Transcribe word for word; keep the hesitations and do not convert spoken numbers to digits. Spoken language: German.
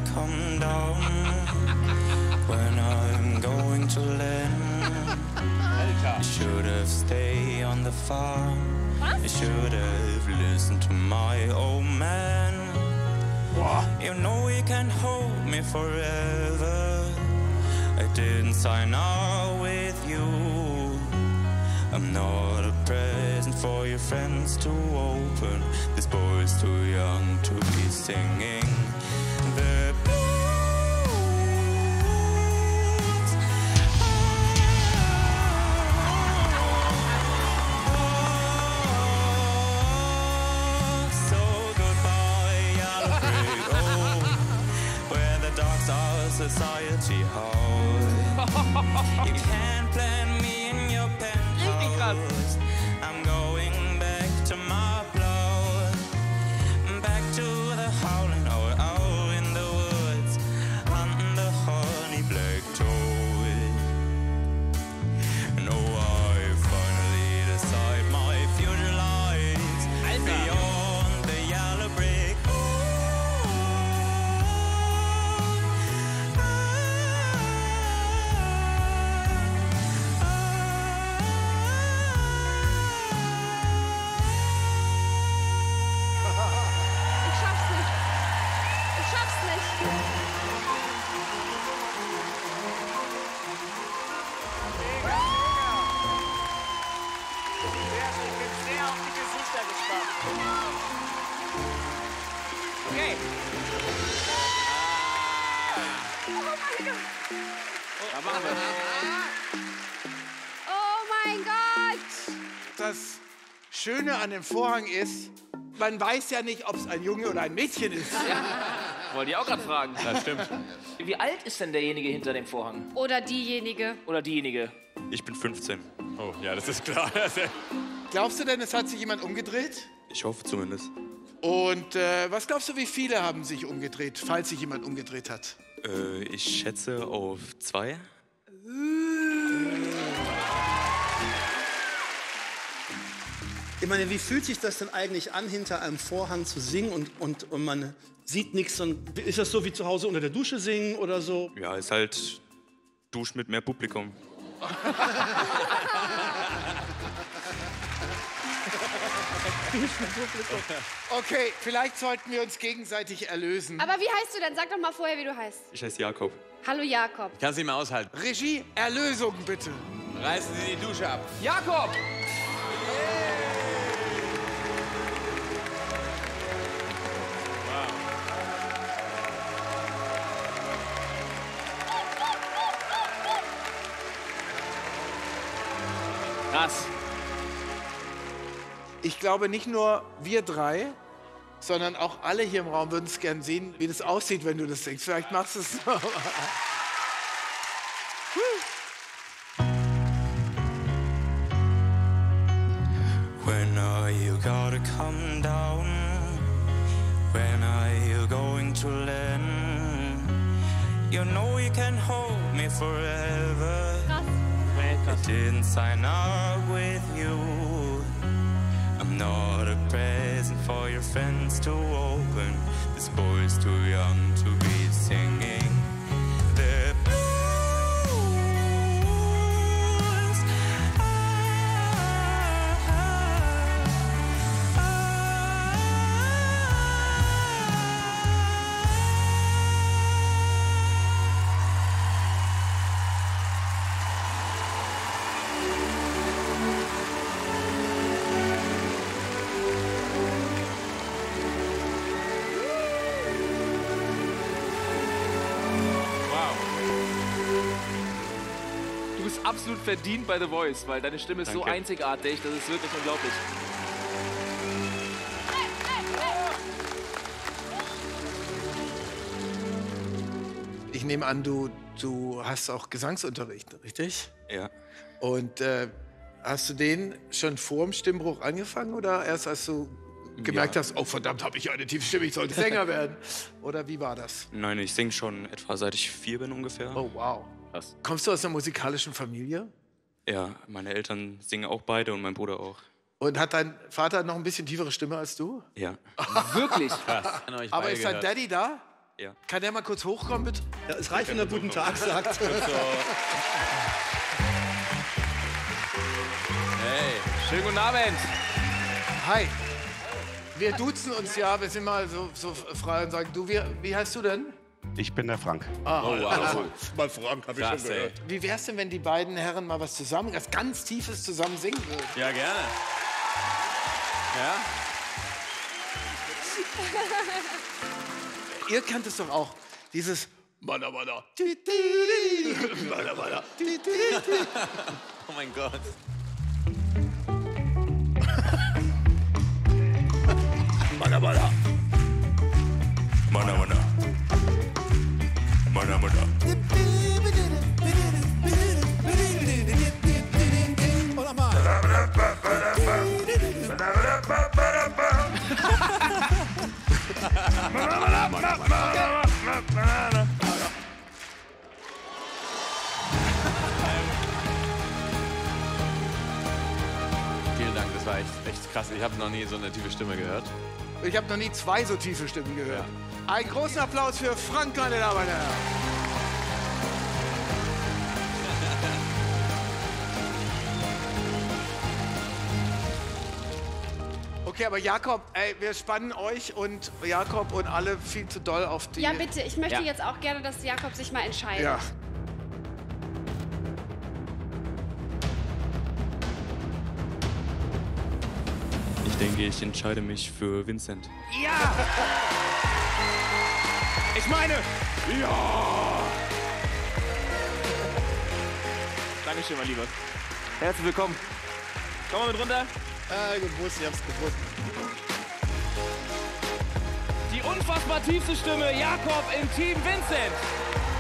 come down when I'm going to land. I should have stayed on the farm. I should have listened to my old man. You know you can hold me forever. I didn't sign up with you. I'm not a present for your friends to open. This boy's too young to be singing the blues. Oh, so goodbye, yellow brick road, where the dogs are society hall. You can't plant me in your penthouse. I'm going back to my blood, back to the howling hour out in the woods under honey black toad. No, I finally decide my future lies beyond the yellow brick Okay. Da machen wir. Oh mein Gott! Das Schöne an dem Vorhang ist, man weiß ja nicht, ob es ein Junge oder ein Mädchen ist. Wollte ich auch gerade fragen. Das stimmt. Wie alt ist denn derjenige hinter dem Vorhang? Oder diejenige. Oder diejenige? Ich bin fünfzehn. Oh, ja, das ist klar. Glaubst du denn, es hat sich jemand umgedreht? Ich hoffe zumindest. Und äh, was glaubst du, wie viele haben sich umgedreht, falls sich jemand umgedreht hat? Äh, ich schätze auf zwei. Ich meine, wie fühlt sich das denn eigentlich an, hinter einem Vorhang zu singen und, und, und man sieht nichts? Und ist das so wie zu Hause unter der Dusche singen oder so? Ja, ist halt Dusch mit mehr Publikum. Okay, vielleicht sollten wir uns gegenseitig erlösen. Aber wie heißt du denn? Sag doch mal vorher, wie du heißt. Ich heiße Jakob. Hallo Jakob. Kannst nicht mehr aushalten. Regie, Erlösung bitte. Reißen Sie die Dusche ab. Jakob! Krass. Ich glaube, nicht nur wir drei, sondern auch alle hier im Raum würden es gern sehen, wie das aussieht, wenn du das singst. Vielleicht machst du es. When are you gotta come down? When are you going to land? You know you can hold me forever. I didn't sign up with you. I'm not a present for your friends to open. This boy's too young to be singing the blues. Ah, ah, ah. Du bist absolut verdient bei The Voice, weil deine Stimme ist so Danke. einzigartig, das ist wirklich unglaublich. Ich nehme an, du, du hast auch Gesangsunterricht, richtig? Ja. Und äh, hast du den schon vor dem Stimmbruch angefangen oder erst als du gemerkt Ja. hast, oh verdammt, habe ich eine tiefe Stimme, ich sollte Sänger werden? Oder wie war das? Nein, ich singe schon etwa seit ich vier bin ungefähr. Oh wow. Krass. Kommst du aus einer musikalischen Familie? Ja, meine Eltern singen auch beide und mein Bruder auch. Und hat dein Vater noch ein bisschen tiefere Stimme als du? Ja. Wirklich? Krass. An euch Aber beide ist dein gehört. Daddy da? Ja. Kann der mal kurz hochkommen, bitte? Ja, es reicht, wenn er guten Tag sagt. Hey, Schönen guten Abend. Hi. Wir duzen uns ja, wir sind mal so, so frei und sagen, du, wie, wie heißt du denn? Ich bin der Frank. Ah, oh, wow. Mal Frank, habe ich Krass, ey. Wie wär's denn, wenn die beiden Herren mal was zusammen, was ganz Tiefes zusammen singen würden? Ja, gerne. Ja? Ihr kennt es doch auch, dieses Mana Mana. Mana Mana. Oh mein Gott. Mana Mana. Mana, mana. Mana, mana. Vielen Dank, das war echt, echt krass. Ich habe noch nie so eine tiefe Stimme gehört. Ich habe noch nie zwei so tiefe Stimmen gehört. Einen großen Applaus für Frank, meine Damen und Herren. Okay, aber Jakob, ey, wir spannen euch und Jakob und alle viel zu doll auf die... Ja, bitte, ich möchte Ja. jetzt auch gerne, dass Jakob sich mal entscheidet. Ja. Ich denke, ich entscheide mich für Vincent. Ja! Ich meine, ja! Dankeschön, mein Lieber. Herzlich willkommen. Komm mal mit runter. Ah, gewusst, ich hab's gewusst. Die unfassbar tiefste Stimme, Jakob im Team Vincent.